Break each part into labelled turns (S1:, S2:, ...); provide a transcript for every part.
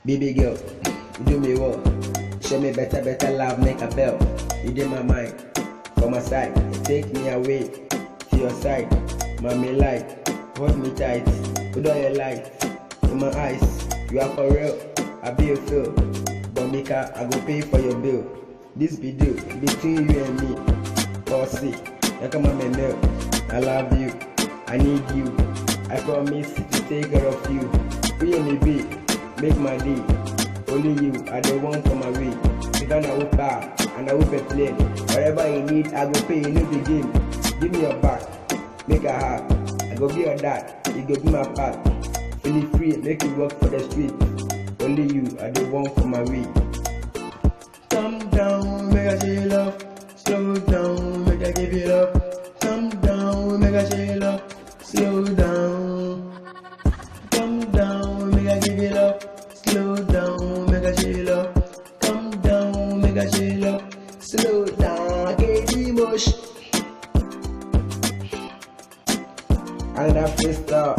S1: Baby girl, you do me well. Show me better love, make a bell. You did my mind, for my side. You take me away to your side. Mommy light, hold me tight. Put on your light in my eyes. You are for real, I be a feel. But Mika, I go pay for your bill. This be deal between you and me. Bossy, you come on my milk. I love you, I need you. I promise to take care of you. Free me be, make my day. Only you are the one for my way. You gonna whoop car and I whoop a plane. Whatever you need, I go pay. You know the game. Give me your back, make a heart. I go be your dad, you go be my part. Feel it free, make you work for the street. Only you are the one for my way. Calm down, make I show you love. Slow down, make I give you love. Calm down, make I show you love. Slow down. Calm down, make I give you love. Slow down, make I show you love. Calm down, make I show you love. Slow down, get emotion. And I freestyle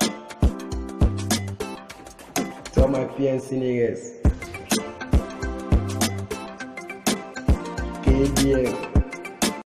S1: to all my PNC niggas. KDM.